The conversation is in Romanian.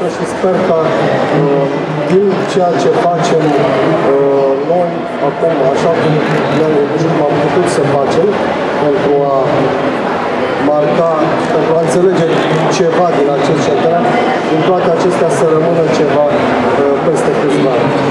și sper că din ceea ce facem noi acum, așa cum ne-am gândit și cum am putut să facem, pentru a marca, pentru a înțelege ceva din acest central, din toate acestea să rămână ceva peste câțiva ani.